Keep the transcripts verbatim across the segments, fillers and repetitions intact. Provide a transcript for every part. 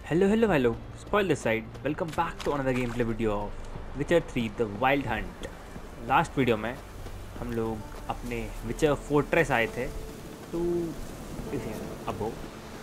Hello, hello, hello. Spoil this side. Welcome back to another gameplay video of Witcher three The Wild Hunt. Last video में हम लोग अपने विचर fortress आए थे तो इसे अब हो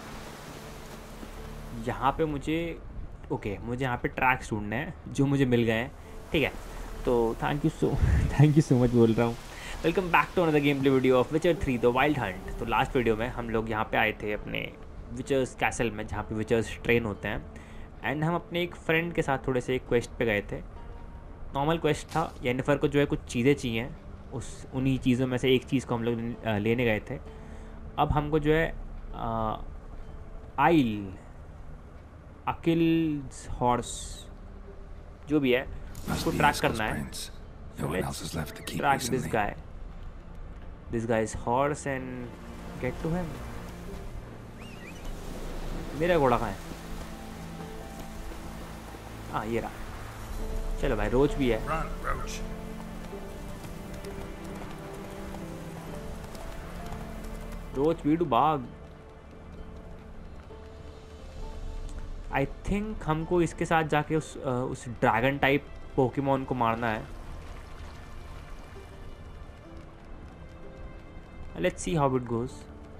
यहाँ पे मुझे ओके मुझे यहाँ पे ट्रैक्स ढूंढने हैं जो मुझे मिल गए हैं. ठीक है, तो thank you so thank you so much बोल रहा हूँ. Welcome back to another game play video of Witcher three the Wild Hunt. तो लास्ट वीडियो में हम लोग यहाँ पे आए थे अपने विचर्स कैसल में जहाँ पे विचर्स ट्रेन होते हैं. एंड हम अपने एक फ्रेंड के साथ थोड़े से एक क्वेस्ट पे गए थे. नॉर्मल क्वेस्ट था. येनिफर को जो है कुछ चीज़ें चाहिए, उस उन्हीं चीज़ों में से एक चीज़ को हम लोग लेने गए थे. अब हमको जो है आइल अकिल्स हॉर्स जो भी है उसको ट्रैक करना है. So let's track this guy. This guy's horse and get to him. मेरा घोड़ा कहाँ है? हाँ ये रहा. चलो भाई, रोच भी है. रोच बीडू बाग. आई थिंक हमको इसके साथ जाके उस उस ड्रैगन टाइप पोकेमॉन को मारना है. Let's see how it goes.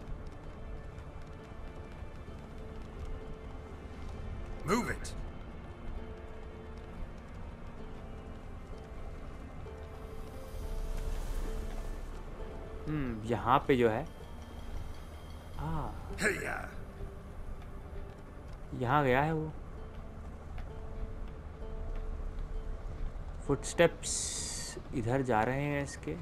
Move it. हम्म यहाँ पे जो है आ Hey-ya. यहाँ गया है वो. फुटस्टेप्स इधर जा रहे हैं इसके.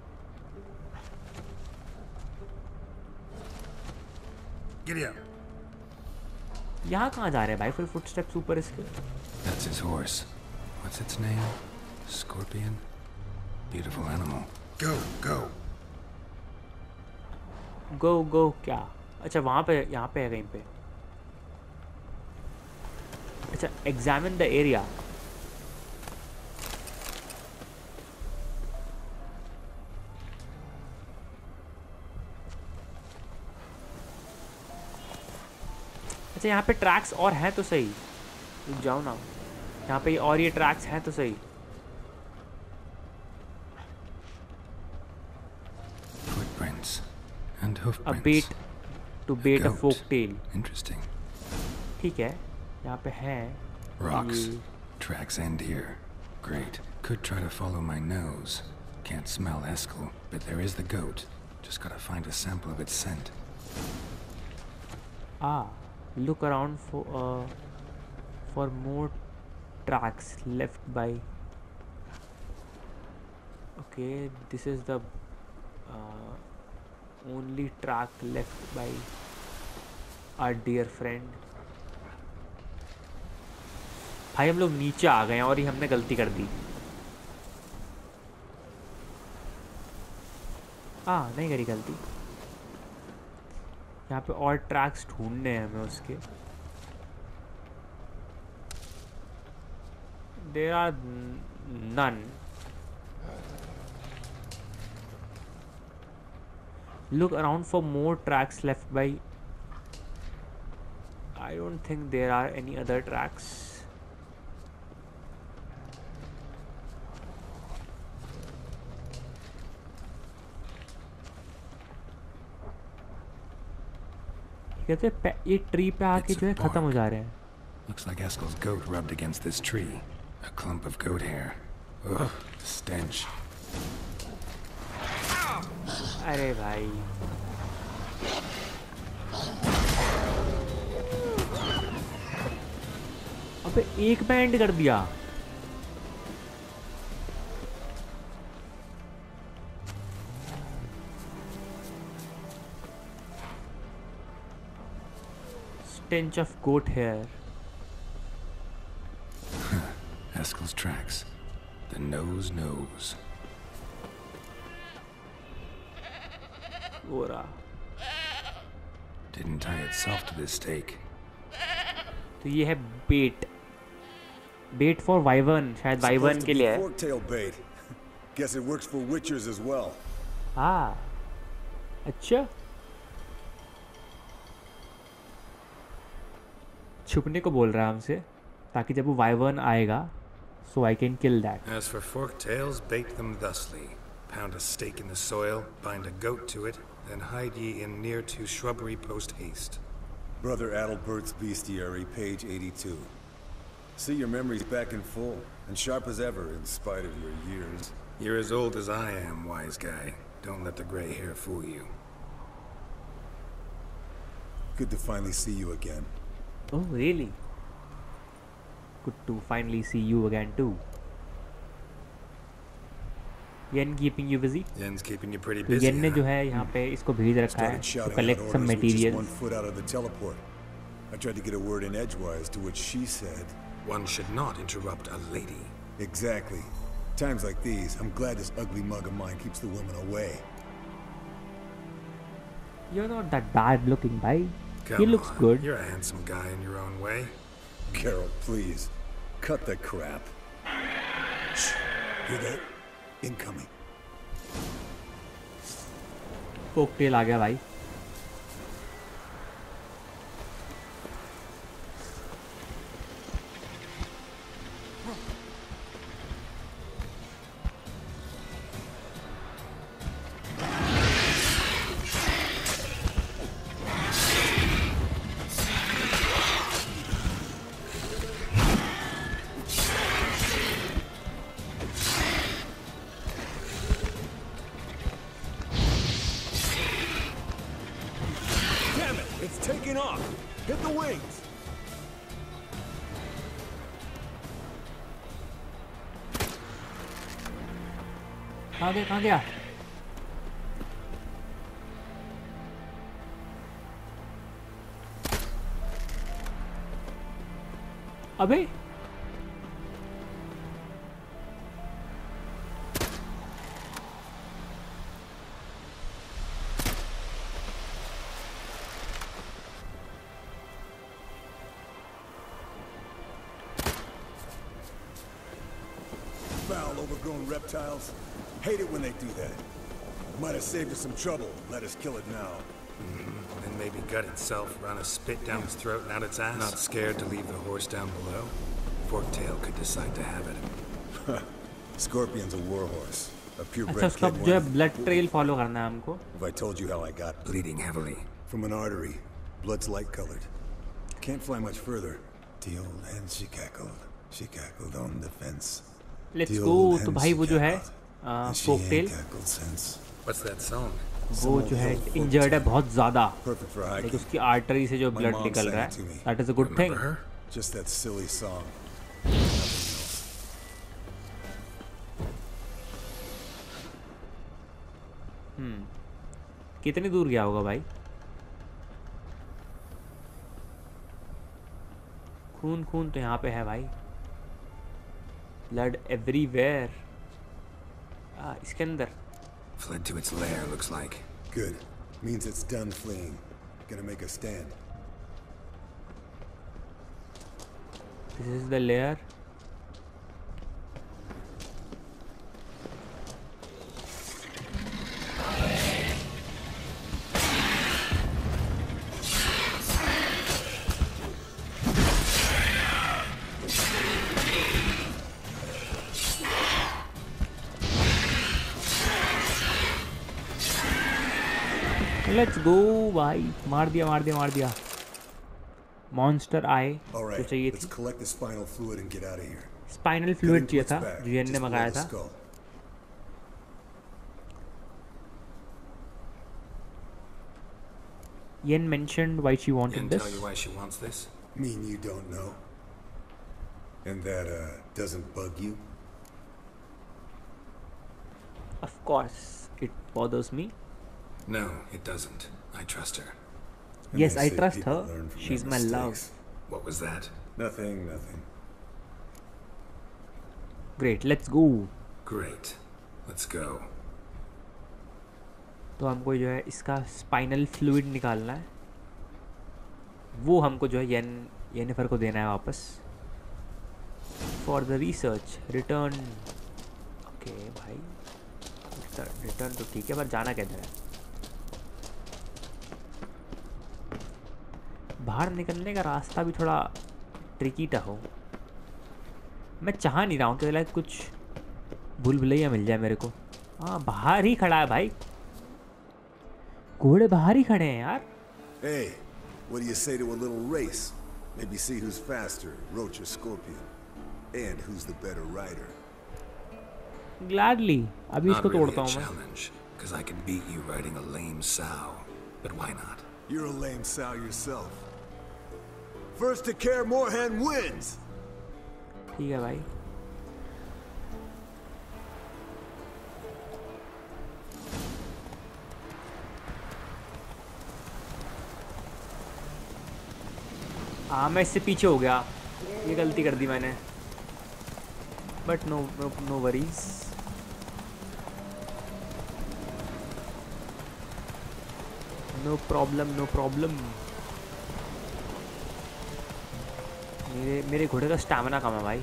Giddy up. यहाँ कहाँ जा रहे हैं भाई फिर फुटस्टेप्स ऊपर इसके? That's his horse. What's its name? Scorpion? Beautiful animal. Go, go. गो गो क्या? अच्छा वहाँ पे, यहाँ पे है कहीं पे. अच्छा, एग्जामिन द एरिया. अच्छा यहाँ पे ट्रैक्स और हैं तो सही. रुक जाओ ना, यहाँ पे और ये ट्रैक्स हैं तो सही. Footprints and A hoofprints. bait to bait a Goat. folk tale. Interesting. ठीक है, यहाँ पे हैं. Rocks. ये Tracks end here. Great. Could try to follow my nose. Can't smell Eskel, but there is the goat. Just gotta find a sample of its scent. ah look around for uh, for more tracks left by. Okay, this is the uh, only track left by our dear friend. भाई हम लोग नीचे आ गए हैं और ये हमने गलती कर दी. हाँ नहीं करी गलती. यहाँ पे और ट्रैक्स ढूंढने हैं हमें उसके. There are none. Look around for more tracks left by. I don't think there are any other tracks. कहते ये ट्री पे आके जो है खत्म हो जा रहे हैं. Looks like Eskel's goat rubbed against this tree. A clump of goat hair. Ugh, stench. अरे भाई अबे एक बैंड कर दिया. stench of goat hair. Eskel's tracks. The nose knows. हो रहा. Didn't tie itself to this stake. तो ये है बेट. बेट फॉर वाइवर्न. शायद वाइवर्न के लिए है. Forktail bait. Guess it works for witchers as well. हाँ अच्छा. छुपने को बोल रहा है हमसे ताकि जब वो वाइवर्न आएगा so I can kill that. As for forked tails, bait them thusly. Pound a stake in the soil, bind a goat to it, then hide ye in near to shrubbery post haste. Brother Adalbert's Bestiary, page eighty-two. See, your memory's back in full, and sharp as ever, in spite of your years. You're as old as I am, wise guy. Don't let the gray hair fool you. Good to finally see you again. Oh, really? Good to finally see you again too. Yen keeping you busy? Yen's keeping you pretty तो busy. Yen ने huh? जो है यहाँ पे इसको भेज रखा है Started to shouting out collect some orders with just materials. one foot out of the teleport. I tried to get a word in edgewise, to which she said, One should not interrupt a lady. exactly. Times like these, I'm glad this ugly mug of mine keeps the women away. You're not that bad looking, bhai. Come He looks on, good. You're a handsome guy in your own way. Carol, please. Cut the crap. Shh. Hear that? Incoming. Folktale आ गया भाई. Damn it! It's taking off! Hit the wings! कहाँ गया कहाँ गया? अबे Foul, overgrown reptiles. Hate it when they do that. Might have saved us some trouble. Let us kill it now. Then maybe gut itself, run a spit down its throat and out its ass. Not scared to leave the horse down below. Forktail could decide to have it. Scorpion's a warhorse. A अच्छा purebred उसका kid जो है one. Blood trail follow करना है हमको. If I told you how I got Bleeding heavily. from an artery, blood's light colored. Can't fly much further. The old hen, she cackled. She cackled on the fence. Let's The go. old तो hen, भाई she वो जो है cackled. And she ain't folktale cackled since. What's that song? वो जो है injured है बहुत ज़्यादा. Perfect for like hiking. उसकी आर्टरी से जो My ब्लड mom निकल sang रहा it to me. है. That is a good thing. Remember her? Just that silly song. Nothing else. कितनी दूर गया होगा भाई? खून खून तो यहाँ पे है भाई. Blood everywhere. इसके अंदर. Fled to its lair, looks like. Good. Means it's done fleeing. Gonna make a stand. This is the lair. Let's go भाई. मार दिया मार दिया मार दिया. मॉन्स्टर आए All जो right. चाहिए Let's थी. collect the spinal fluid and get out of here. Spinal Get fluid into चाहिए its था back, जो येन ने just below मंगाया the था. skull. Yen mentioned why she wanted Didn't this. tell you why she wants this? Mean you don't know? And that, uh, doesn't bug you? Of course, it bothers me. No, it doesn't. I trust her. And Yes, they I say trust people her. learn from She's their my mistakes. love. What was that? Nothing, nothing. Great, let's go. Great. Let's go. तो हमको जो है इसका spinal fluid निकालना है. वो हमको जो है येन येनिफर को देना है वापस. For the research return. Okay भाई. रिटर्न रिटर्न तो ठीक है पर जाना किधर है? बाहर निकलने का रास्ता भी थोड़ा ट्रिकी टा हो। मैं चाह नहीं रहा हूँ कि लाइक कुछ भूल भुलैया मिल जाए मेरे को। हाँ बाहर ही खड़ा है भाई, घोड़े बाहर ही खड़े हैं यार। Hey, what do you say to a little race? Maybe see who's faster, Roach or Scorpion, and who's the better rider. Gladly, अभी इसको Not really तोड़ता a हूँ मैं। challenge, because I can beat you riding a lame sow. But why not? You're a lame sow yourself. First to Kaer Morhen wins. ठीक है भाई। हाँ मैं इससे पीछे हो गया, ये गलती कर दी मैंने, but no no worries. No problem no problem. मेरे मेरे घोड़े का स्टैमिना कम है भाई।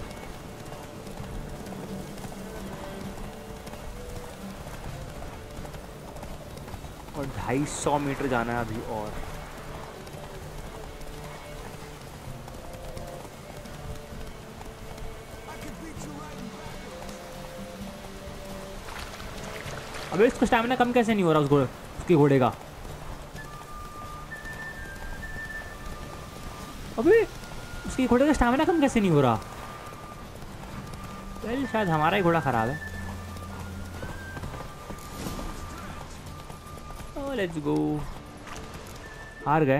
और ढाई सौ मीटर जाना है अभी और। अबे इसको स्टैमिना कम कैसे नहीं हो रहा उस घोड़े उसके घोड़े का? अबे उसके घोड़े का स्टैमिना कम कैसे नहीं हो रहा? वेल शायद हमारा ही घोड़ा खराब है। Oh let's go. हार गए।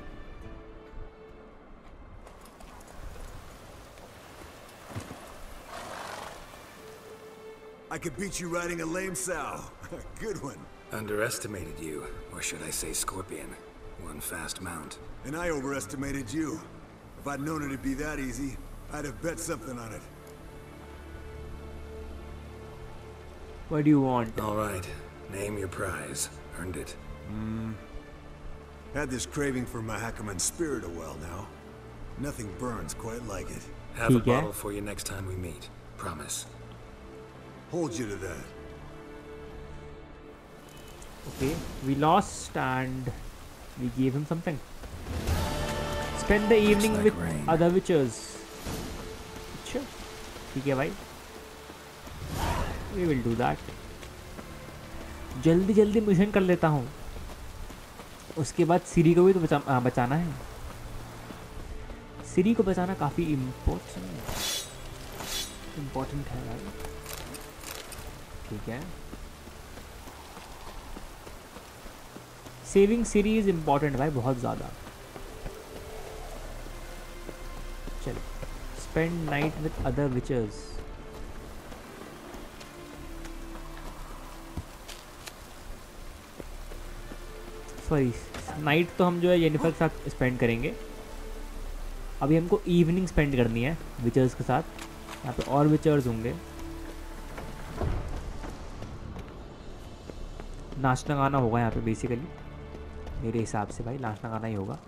I could beat you riding a lame sow. Good one. Underestimated you, or should I say Scorpion. One fast mount. And I overestimated you. If I'd known it'd be that easy, I'd have bet something on it. What do you want? All right, name your prize. Earned it. Hmm. Had this craving for Mahakaman spirit a while now. Nothing burns quite like it. Have a ठीक है। bottle for you next time we meet. Promise. Hold you to that. Okay, we lost and we gave him something. Spend the evening like with rain. other witchers. Sure. ठीक है भाई। We will do that. जल्दी जल्दी mission कर लेता हूँ। उसके बाद सिरी को भी तो बचा, आ, बचाना है। सिरी को बचाना काफ़ी इम्पोर्टेंट इम्पोर्टेंट है भाई। ठीक है। सेविंग सिरी इज इम्पोर्टेंट भाई, बहुत ज़्यादा। चलो spend night with other witchers. Sorry night तो हम जो है येनिफर के साथ स्पेंड करेंगे। अभी हमको इवनिंग स्पेंड करनी है विचर्स के साथ। यहाँ पे और विचर्स होंगे। नाचना गाना होगा यहाँ पे बेसिकली, मेरे हिसाब से भाई नाचना गाना ही होगा।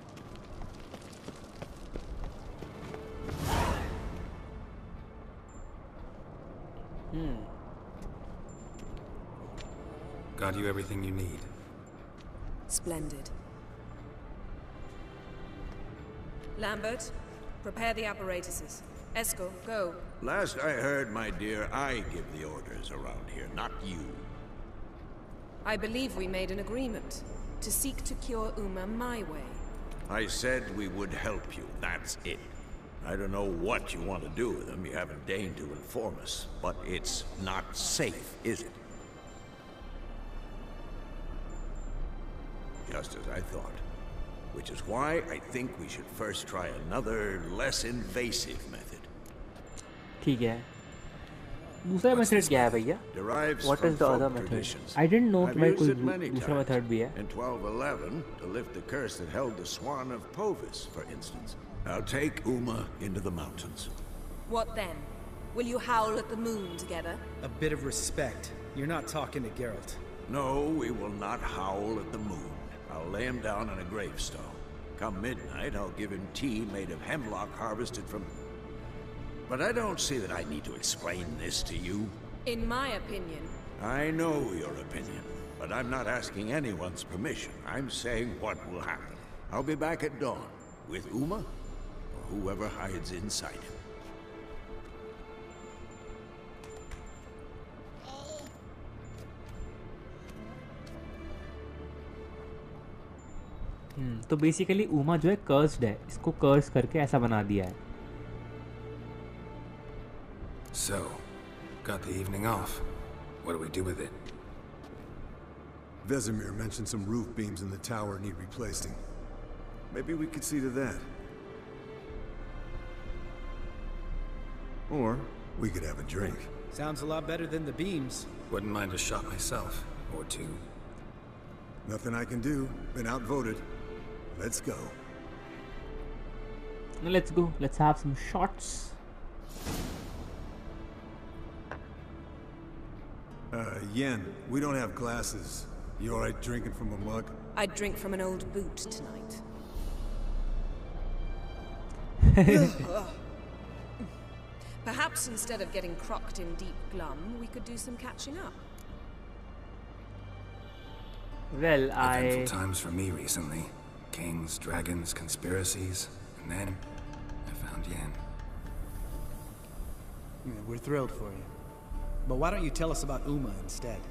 Hmm. Got you everything you need. Splendid. Lambert, prepare the apparatuses. Esco, go. Last I heard, my dear, I give the orders around here, not you. I believe we made an agreement to seek to cure Uma my way. I said we would help you, that's it. I don't know what you want to do with them, you haven't deigned to inform us, but it's not safe, is it? Just as I thought. Which is why I think we should first try another, less invasive method. ठीक है। दूसरा method क्या है भैया? Derives What from is the other folk method? traditions. I didn't know I've कि भाई used कोई it many दूसरा times. मेथड भी है। In twelve eleven, to lift the curse that held the Swan of Povis, for instance. Now take Uma into the mountains. What then? Will you howl at the moon together? A bit of respect. You're not talking to Geralt. No, we will not howl at the moon. I'll lay him down in a gravestone. Come midnight, I'll give him tea made of hemlock harvested from... But I don't see that I need to explain this to you. In my opinion. I know your opinion, but I'm not asking anyone's permission. I'm saying what will happen. I'll be back at dawn. With Uma? Or whoever hides inside him? हम्म तो basically Uma जो है cursed है, इसको कर्स करके ऐसा बना दिया है. So, got the evening off. What do we do with it? Vesemir mentioned some roof beams in the tower need replacing. Maybe we could see to that. Or we could have a drink. Sounds a lot better than the beams. Wouldn't mind a shot myself, or two. Nothing I can do. Been outvoted. Let's go. Let's go. Let's have some shots. Uh, Yen, we don't have glasses. You alright drinking from a mug? I'd drink from an old boot tonight. Perhaps instead of getting crocked in deep glum, we could do some catching up. Well, I... Eventful times for me recently. Kings, dragons, conspiracies. And then, I found Yen. Yeah, we're thrilled for you. But why don't you tell us about Uma instead?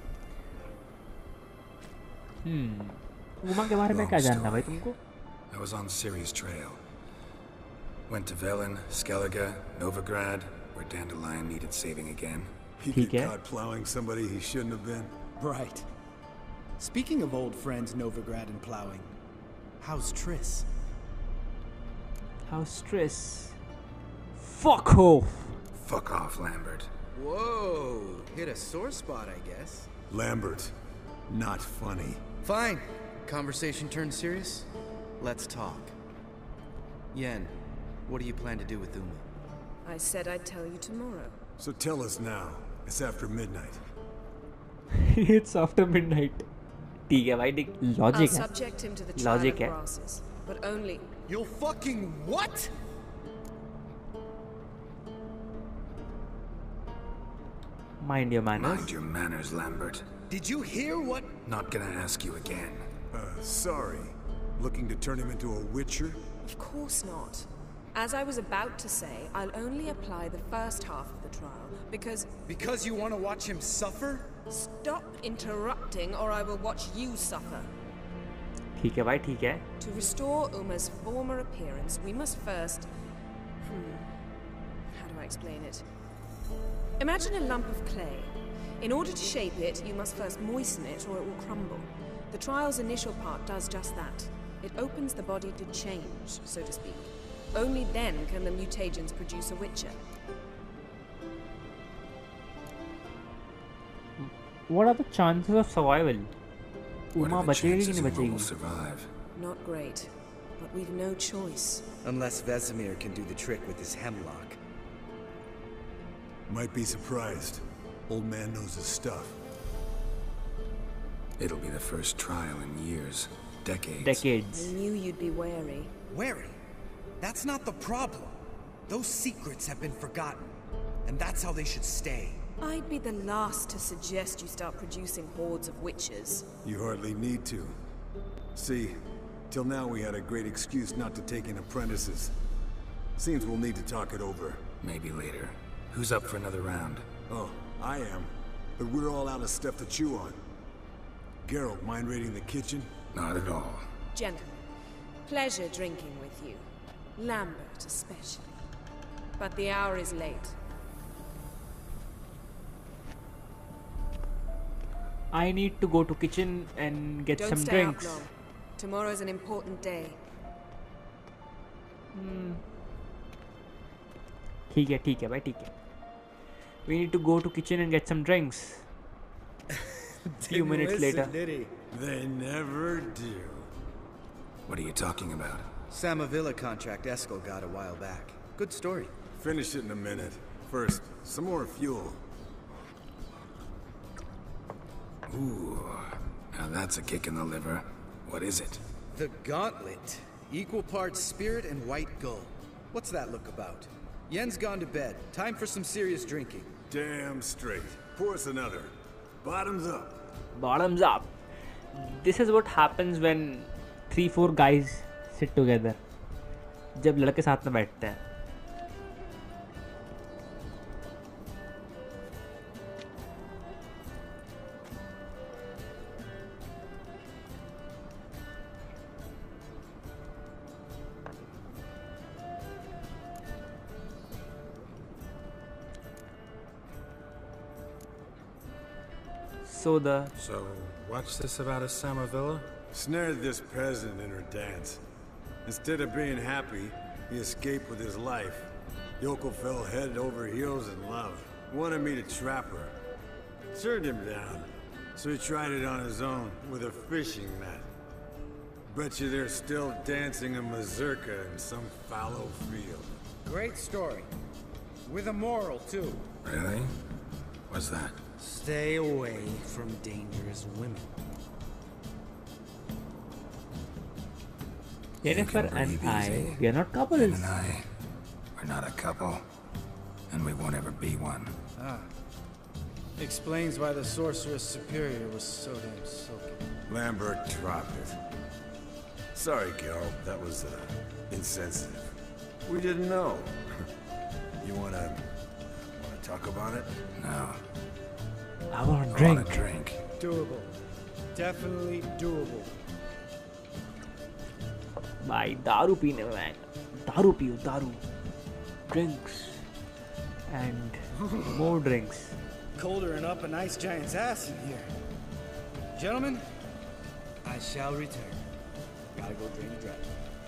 Hmm. Uma के बारे में क्या जानना भाई तुमको? I was on Ciri's trail. Went to Velen, Skellige, Novigrad, where Dandelion needed saving again. He ठीक get है. caught plowing somebody he shouldn't have been. Right. Speaking of old friends Novigrad and plowing, how's Triss? How's Triss? Fuck off. Fuck off, Lambert. Whoa, hit a sore spot, I guess. Lambert, not funny. Fine. Conversation turned serious? Let's talk. Yen, what do you plan to do with Uma? I said I'd tell you tomorrow. So tell us now. It's after midnight. It's after midnight. ठीक है भाई, देख I'll logic है. subject him to the trial Logic of है. grasses, but only... You'll fucking what? Mind your manners. Mind your manners, Lambert. Did you hear what? Not gonna ask you again. Uh, sorry. Looking to turn him into a witcher? Of course not. As I was about to say, I'll only apply the first half of the trial, because... Because you want to watch him suffer? Stop interrupting, or I will watch you suffer. ठीक है भाई, ठीक है. To restore Uma's former appearance, we must first... Hmm... How do I explain it? Imagine a lump of clay. In order to shape it, you must first moisten it, or it will crumble. The trial's initial part does just that. It opens the body to change, so to speak. Only then can the mutagens produce a witcher. What are the chances of survival? What Uma are the बचेगी कि chances नहीं Uma will बचेगी? survive? Not great, but we've no choice. Unless Vesemir can do the trick with his hemlock. Might be surprised. Old man knows his stuff. It'll be the first trial in years. Decades. Decades. I knew you'd be wary. Wary? That's not the problem. Those secrets have been forgotten. And that's how they should stay. I'd be the last to suggest you start producing hordes of witches. You hardly need to. See, till now we had a great excuse not to take in apprentices. Seems we'll need to talk it over. Maybe later. Who's up for another round? Oh, I am. But we're all out of stuff to chew on. Geralt, mind raiding the kitchen? Not at all. Gentlemen, pleasure drinking with you. Lambert especially. But the hour is late. I need to go to kitchen and get Don't some stay drinks. out long. Tomorrow's an important day. ठीक है, ठीक है भाई, ठीक है. We need to go to kitchen and get some drinks. Few minutes later. Did he? They never do. What are you talking about? Samavilla contract Eskel got a while back. Good story. Finish it in a minute. First, some more fuel. Ooh, now that's a kick in the liver. What is it? The Gauntlet. Equal parts spirit and white gold. What's that look about? Yen's gone to bed. Time for some serious drinking. Damn straight. Pour us another. Bottoms up. Bottoms up. This is what happens when three, four guys sit together. जब लड़के साथ में बैठते हैं. So the So, what's this about a Samavilla? Snared this peasant in her dance. Instead of being happy, he escaped with his life. Yoko fell head over heels in love. Wanted me to trap her. Turned him down. So he tried it on his own with a fishing net. Bet you they're still dancing a mazurka in some fallow field. Great story. With a moral, too. Really? What's that? Stay away from dangerous women. Jennifer You can and breathe I, easy. we are not couples. Jen and I, we're not a couple. And we won't ever be one. Ah. Explains why the Sorceress Superior was so damn silky. Lambert dropped it. Sorry, Gil. That was, uh, insensitive. We didn't know. You wanna... wanna talk about it? No. I want to I drink. want a drink. Doable. Definitely doable. भाई दारू पीने में मैं दारू पियो दारू drinks and more drinks. Coldering up a nice giant's ass in here. Gentlemen, I shall return. Gotta go drain the dragon.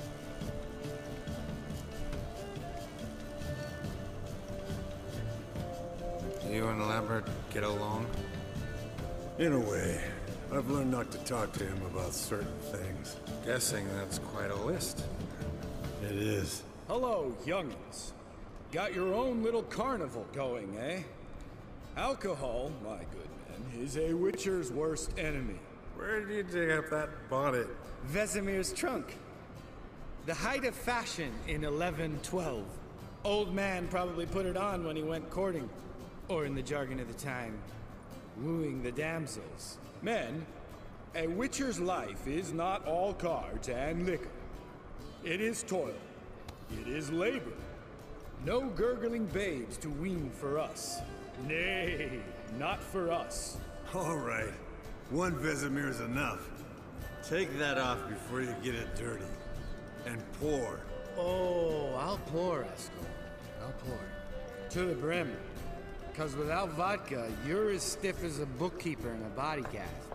You and Lambert get along? In a way. I've learned not to talk to him about certain things. Guessing that's quite a list. It is. Hello, youngins. Got your own little carnival going, eh? Alcohol, my good men, is a witcher's worst enemy. Where did you dig up that bonnet? Vesemir's trunk. The height of fashion in eleven twelve. Old man probably put it on when he went courting. Or in the jargon of the time, wooing the damsels. Men, a witcher's life is not all cards and liquor. It is toil. It is labor. No gurgling babes to wean for us. Nay, not for us. All right. One Vesemir's enough. Take that off before you get it dirty. And pour. Oh, I'll pour, Eskel. I'll pour. To the brim. Because without vodka, you're as stiff as a bookkeeper in a body cast.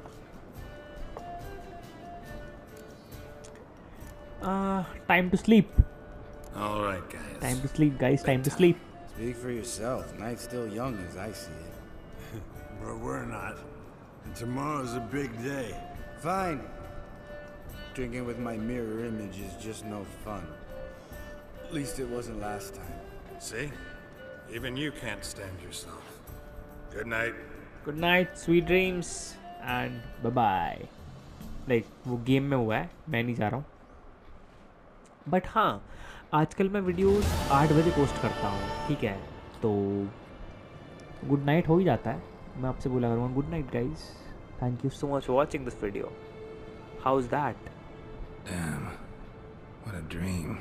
Uh, time to sleep. All right, guys. Time to sleep, guys. Time to sleep. Speak for yourself. Night's still young as I see it. But we're not. And tomorrow's a big day. Fine. Drinking with my mirror image is just no fun. At least it wasn't last time. See? Even you can't stand yourself. Good night. Good night, sweet dreams, and bye bye. Like वो game में हुआ है, मैं नहीं जा रहा हूँ. But हाँ, आजकल मैं वीडियोस आठ बजे पोस्ट करता हूँ, ठीक है? तो गुड नाइट हो ही जाता है. मैं आपसे बोला करूँगा good night guys. Thank you so much for watching this video. How is that? Damn. What a dream.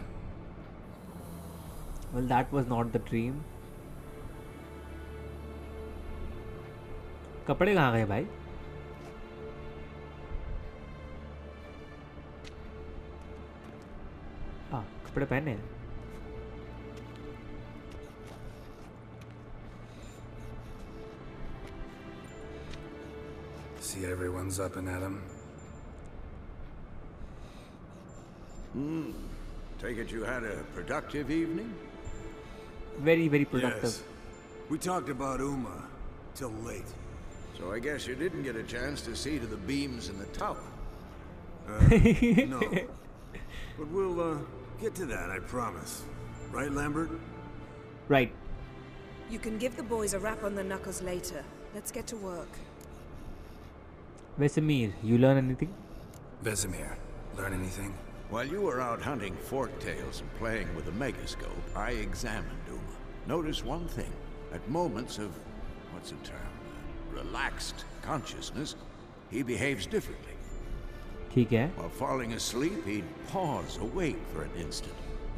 Well, that was not the dream. कपड़े कहाँ गए भाई? हाँ, कपड़े पहने हैं. See everyone's up and at 'em. Hmm. Take it you had a productive evening? Very, very productive. Yes. We talked about Uma till late. So I guess you didn't get a chance to see to the beams in the tower. Uh, no. But we'll, uh, get to that, I promise. Right, Lambert? Right. You can give the boys a rap on the knuckles later. Let's get to work. Vesemir, you learn anything? Vesemir, learn anything? While you were out hunting forktails and playing with a megascope, I examined Uma. Notice one thing. At moments of, what's the term, relaxed consciousness, he behaves differently. ठीक है. While falling asleep, he'd pause, awake for an instant,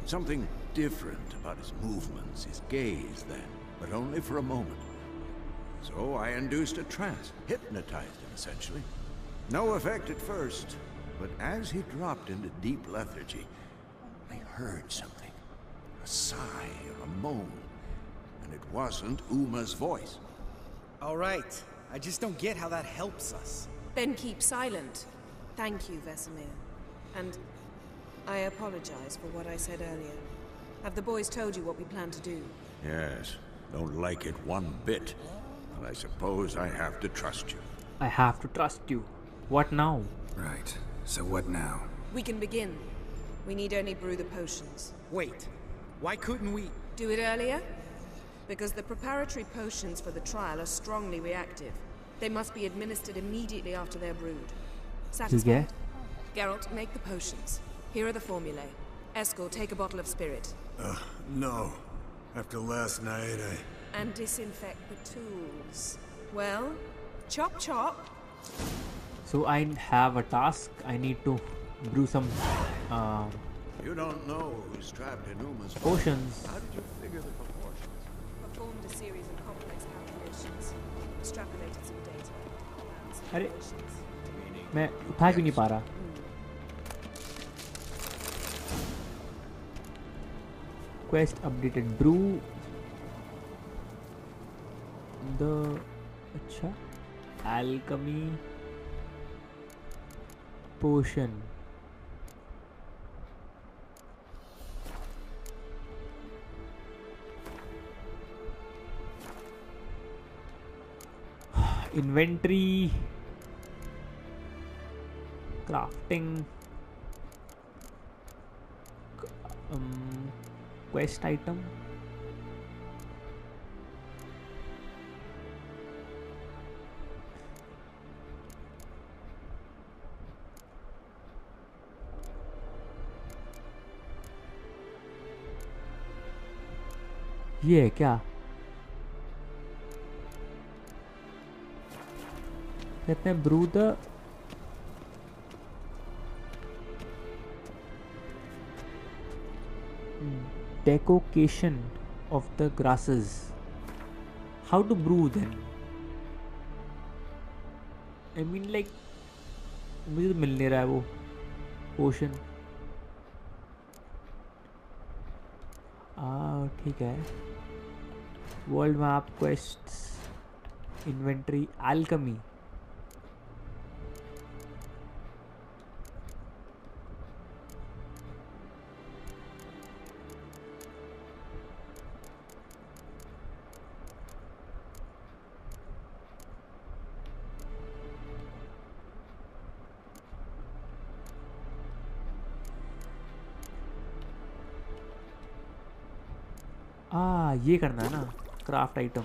Something different about his movements, his gaze then, but only for a moment. So I induced a trance, hypnotized him essentially. No effect at first, but as he dropped into deep lethargy, I heard something. A sigh or a moan. And it wasn't Uma's voice. All right. I just don't get how that helps us. Then keep silent. Thank you, Vesemir. And I apologize for what I said earlier. Have the boys told you what we plan to do? Yes. Don't like it one bit. But I suppose I have to trust you. I have to trust you. What now? Right. So what now? We can begin. We need only brew the potions. Wait. Why couldn't we... Do it earlier? Because the preparatory potions for the trial are strongly reactive. They must be administered immediately after they're brewed. Satisfied? Geralt, make the potions. Here are the formulae. Eskel, take a bottle of spirit. Ugh, no. After last night, I... And disinfect the tools. Well, chop chop. So I have a task. I need to brew some uh, You don't know who's trapped in Uma's potions. How did you figure the proportions? Performed a series of complex calculations. Extrapolated some data. Found some अरे relations. मैं उठा क्यों नहीं पा रहा? Quest updated. Brew the अच्छा alchemy potion. Inventory, crafting, um, quest item. ये है क्या? कहते हैं brew the decoction of the grasses. How to brew then? I mean like मुझे तो मिल नहीं रहा है वो पोशन. आ ठीक है. World map, quests, inventory, alchemy. आ ये करना है ना, craft item.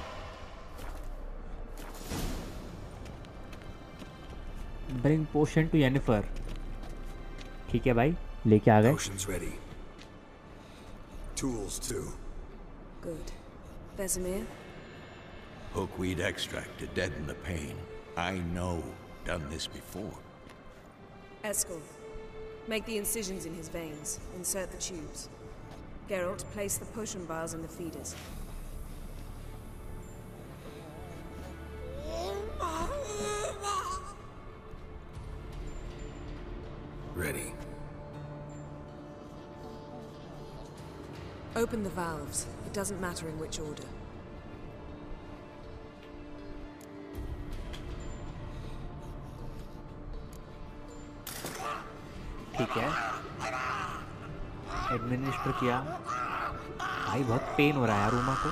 Bring potion to Yennefer. ठीक है भाई, लेके आ गए. Potions ready. Tools too. Good. Vesemir? Hookweed extract to deaden the pain. I know. Done this before. Eskel, make the incisions in his veins. Insert the tubes. Geralt, place the potion vials in the feeders. Ready. Open the valves. It doesn't matter in which order. ठीक है, administer किया. भाई बहुत pen हो रहा है यार उमा को.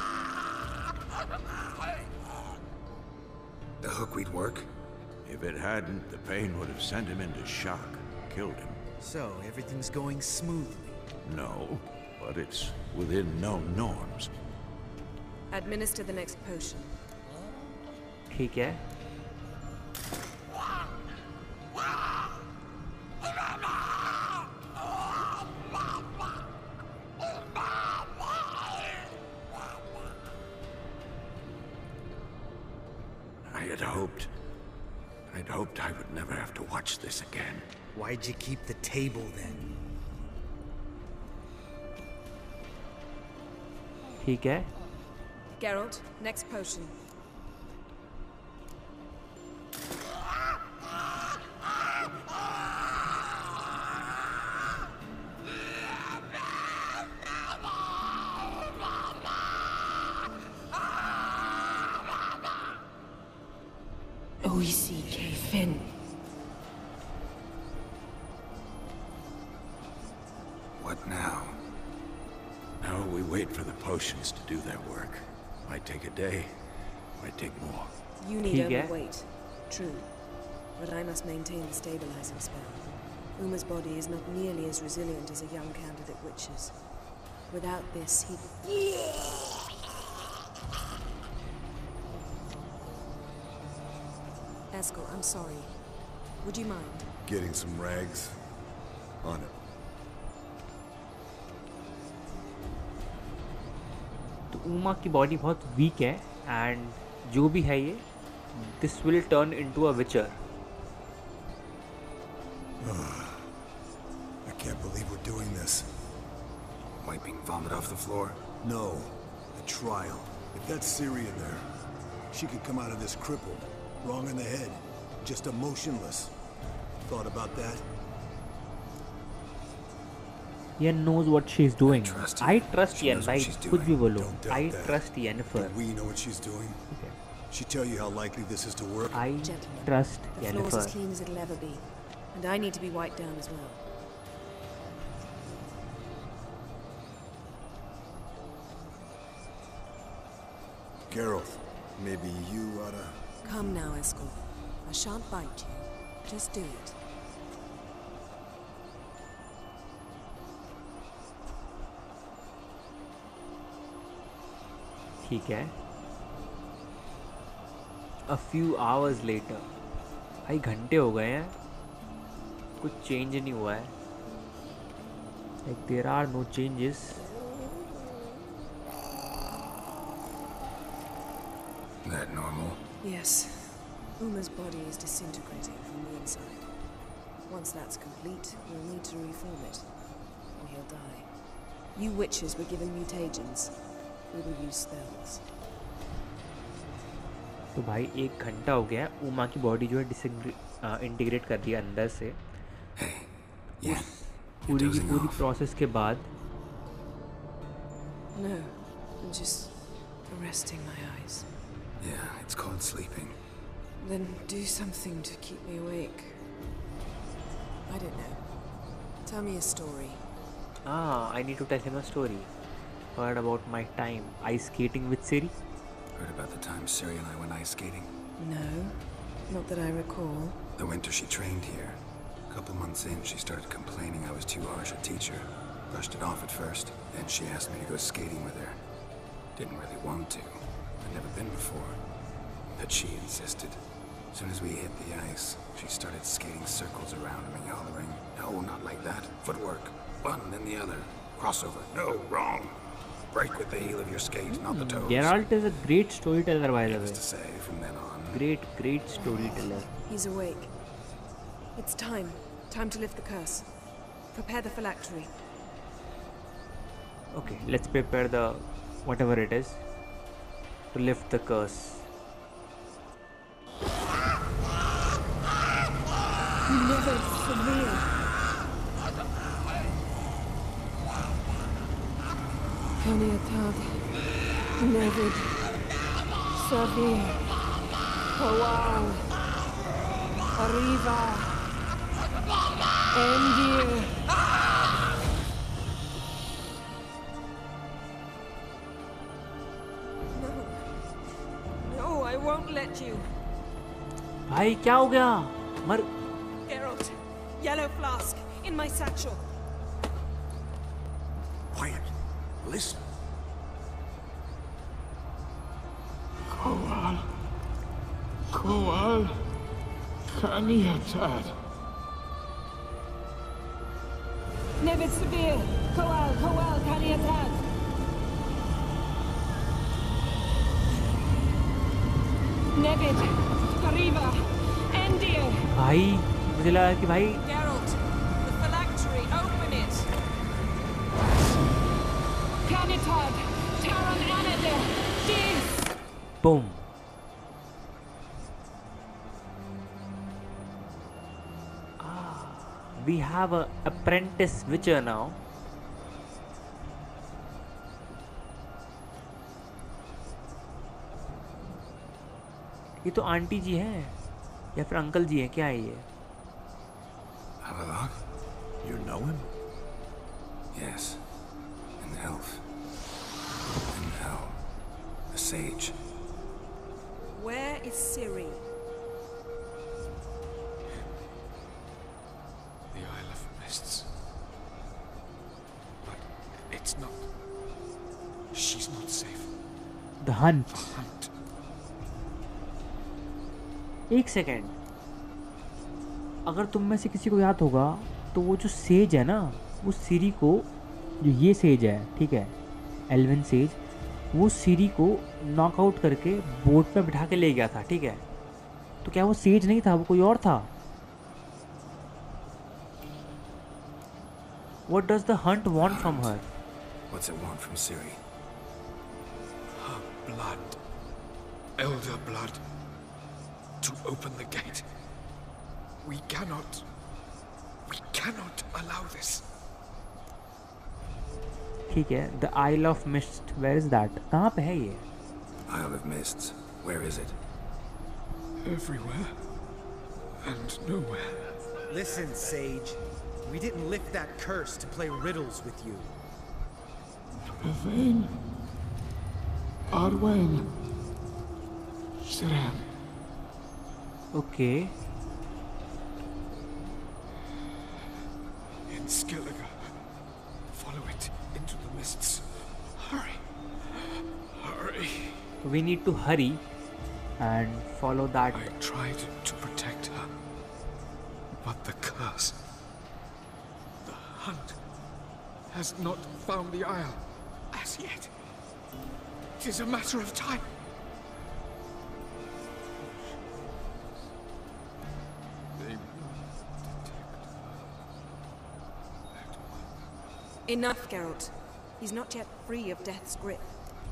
The hookweed work? If it hadn't, the pain would have sent him into shock, killed him. So, everything's going smoothly? No, but it's within known norms. Administer the next potion. ठीक है. I had hoped... I'd hoped I would never have to watch this again. Why'd you keep the table then? ठीक है. Geralt, next potion. Oisi K. Finn. What now? Now we wait for the potions to do their work. Might take a day, might take more. You need only है. wait. True. But I must maintain the stabilizing spell. Uma's body is not nearly as resilient as a young candidate witch's. Without this, he... Eskel, I'm sorry. Would you mind? Getting some rags? On it. तो उमा की body बहुत week है and जो भी है ये this will turn into a witcher. I can't believe we're doing this. Wiping vomit off the floor? No. A trial. If that's Ciri in there, she could come out of this crippled. Wrong in the head. Just emotionless. Thought about that? Yen knows what she's doing. I trust I her. trust She Yen knows what भाई she's कुछ भी doing. बोलो. Don't doubt I that. trust Yennefer. Do we know what she's doing? Okay. She tell you how likely this is to work? I Gentlemen, trust the floor's as Yennefer. clean as it'll ever be. And I need to be wiped down as well. Geralt, maybe you oughta... Come now, Eskel. I shan't bite you. Just do it. ठीक है. A few hours later. भाई घंटे हो गए हैं. कुछ change नहीं हुआ है. Like there are no changes. That normal? Yes. Uma's body is disintegrating from the inside. Once that's complete, we'll need to reform it. Or he'll die. You witches were given mutagens. We will use spells. तो भाई एक घंटा हो गया है. उमा की body जो है डिसइंटीग्रेट कर दिया अंदर से. Hey, yeah. You're पूरी की dozing पूरी off. प्रोसेस के बाद No, I'm just resting my eyes. Yeah, it's called sleeping. Then do something to keep me awake. I don't know. Tell me a story. ah I need to tell him a story. Heard about my time ice skating with Ciri? Heard about the time Ciri and I went ice skating? No, not that I recall. The winter she trained here. A couple months in, she started complaining I was too harsh a teacher. Brushed it off at first. Then she asked me to go skating with her. Didn't really want to. I'd never been before. But she insisted. As soon as we hit the ice, she started skating circles around me, hollering, "No, not like that. Footwork. One, then the other. Crossover. No, wrong. Break with the heel of your skate, not the toes." Geralt is a great storyteller, by the way. Needless to say, from then on, Great, great storyteller. He's awake. It's time. Time to lift the curse. Prepare the phylactery. Okay, let's prepare the whatever it is to lift the curse. Never severe. Kaniatad. Nevid. Savir. Kowal. Arriva. Endir. No. No, I won't let you. भाई क्या हो गया? मर Geralt, yellow flask in my satchel. Quiet. Listen. Kowal. Kowal. Kaniatad. Nevid Severe. Kowal, Kowal, Kaniatad. Nevid. Arriva. Endir. भाई मुझे लगा कि भाई Geralt, the phylactery, open it. Canitad, Boom. Ah, we have a apprentice witcher now. ये तो aunty जी हैं या फिर अंकल जी हैं, क्या है ये? Avallac'h? You know him? Yes. An elf. An elf. A sage. Where is Ciri? The Isle of Mists. But it's not. She's not safe. The Hunt. The Hunt. एक सेकेंड, अगर तुम में से किसी को याद होगा तो वो जो सेज है ना, वो सिरी को, जो ये सेज है, ठीक है, एल्विन सेज, वो सिरी को नॉकआउट करके बोट पे बिठा के ले गया था, ठीक है? तो क्या वो सेज नहीं था, वो कोई और था? What does the hunt want from her? What's it want from Ciri? Her blood. Elder blood. To open the gate. We cannot... We cannot allow this. ठीक है, the Isle of Mist, where is that? कहाँ पे है ये? Isle of Mists. Where is it? Everywhere. And nowhere. Listen, Sage. We didn't lift that curse to play riddles with you. Yvain. Arwen. Siran. Okay. In Skellige. Follow it into the mists. Hurry. Hurry. We need to hurry and follow that. I tried to protect her. But the curse. The hunt has not found the isle as yet. It is a matter of time. Enough, Geralt. He's not yet free of death's grip.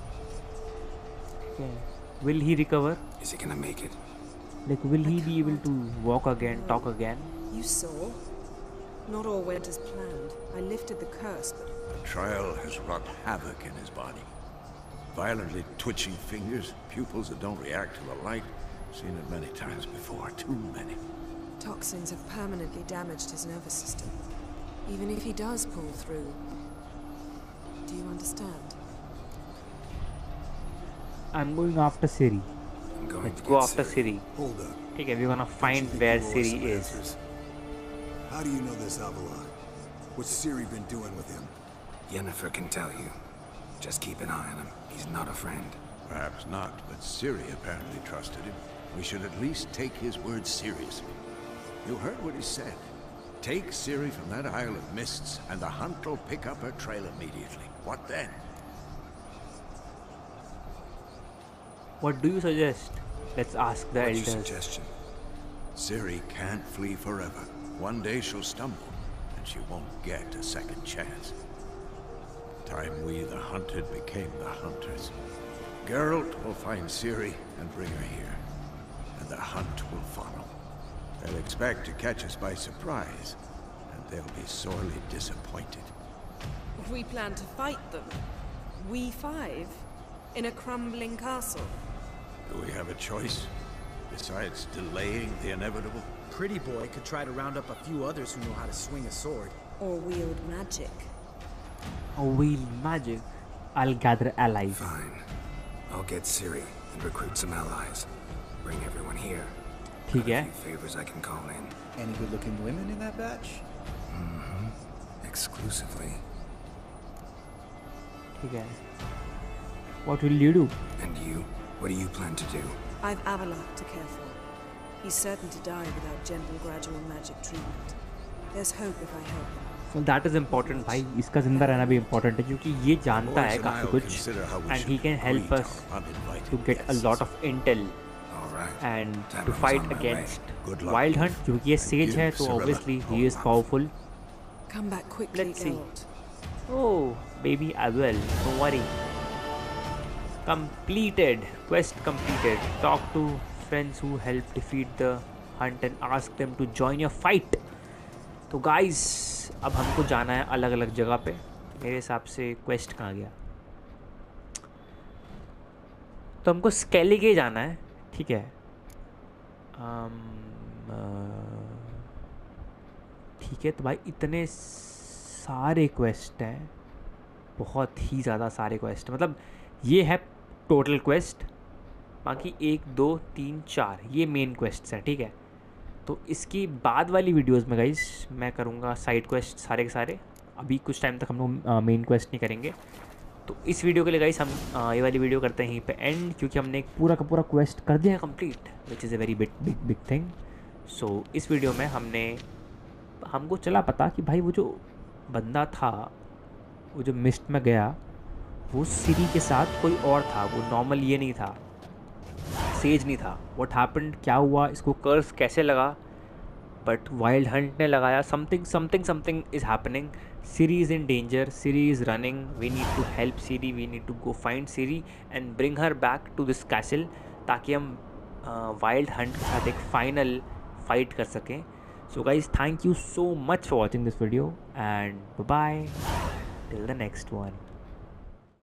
Okay. Will he recover? Is he gonna make it? Like, will he be able to walk again, talk again? You saw? Not all went as planned. I lifted the curse, but... The trial has wrought havoc in his body. Violently twitching fingers, pupils that don't react to the light. Seen it many times before, too many. Toxins have permanently damaged his nervous system. Even if he does pull through. Do you understand? I'm going after Ciri. I'm going Let's to go get after Ciri. Ciri. Hold up. Okay, we're gonna Don't find you think where you owe us Ciri some is. answers? How do you know this Avallac'h? What's Ciri been doing with him? Yennefer can tell you. Just keep an eye on him. He's not a friend. Perhaps not, but Ciri apparently trusted him. We should at least take his words seriously. You heard what he said. Take Ciri from that Isle of Mists, and the Hunt will pick up her trail immediately. What then? What do you suggest? Let's ask the What's your elders. suggestion? Ciri can't flee forever. One day she'll stumble, and she won't get a second chance. Time we, the hunted, became the hunters. Geralt will find Ciri and bring her here, and the Hunt will follow. They'll expect to catch us by surprise, and they'll be sorely disappointed. We plan to fight them. We five? In a crumbling castle? Do we have a choice? Besides delaying the inevitable? Pretty Boy could try to round up a few others who know how to swing a sword. Or wield magic? Oh, wield magic. I'll gather allies. Fine. I'll get Ciri and recruit some allies. Bring everyone here. ठीक है. A few favors I can call in. Any good-looking women in that batch? Mm-hmm. Exclusively. ठीक है. What will you do? And you? What do you plan to do? I've Avallac'h to care for. He's certain to die without gentle, gradual magic treatment. There's hope if I help him. Well, that is important, भाई. इसका जिंदा रहना भी important है क्योंकि ये जानता है काफी कुछ, and he can help us to get a lot of intel and to fight against Wild Hunt. क्योंकि ये sage है, तो obviously he is powerful. Come back quickly, Let's see. Geralt. Oh, baby as well. Don't worry. completed, quest completed. Talk to friends who helped defeat the hunt and ask them to join your fight. तो guys अब हमको जाना है अलग अलग जगह पे. मेरे हिसाब से quest कहाँ गया? तो हमको स्केलिगे जाना है, ठीक है. ठीक है, तो भाई इतने सारे क्वेस्ट हैं, बहुत ही ज़्यादा सारे क्वेस्ट. मतलब ये है टोटल क्वेस्ट, बाकी एक दो तीन चार ये मेन क्वेस्ट्स हैं, ठीक है. तो इसकी बाद वाली वीडियोस में गाइस मैं करूँगा साइड क्वेस्ट सारे के सारे. अभी कुछ टाइम तक हम लोग मेन क्वेस्ट नहीं करेंगे. तो इस वीडियो के लिए गाइस हम आ, ये वाली वीडियो करते हैं यहीं पे एंड, क्योंकि हमने एक पूरा का पूरा क्वेस्ट कर दिया है complete, which is a very big big big thing. So इस वीडियो में हमने हमको चला पता कि भाई वो जो बंदा था, वो जो मिस्ट में गया, वो सिरी के साथ कोई और था. वो नॉर्मल ये नहीं था, सेज नहीं था. व्हाट हैपेंड, क्या हुआ, इसको कर्स कैसे लगा, बट वाइल्ड हंट ने लगाया. Something something something is happening. Siri is in danger. Siri is running. We need to help Siri. We need to go find Siri and bring her back to this castle, ताकि हम wild Hunt के साथ एक final fight कर सकें. So guys, thank you so much for watching this video and bye bye till the next one.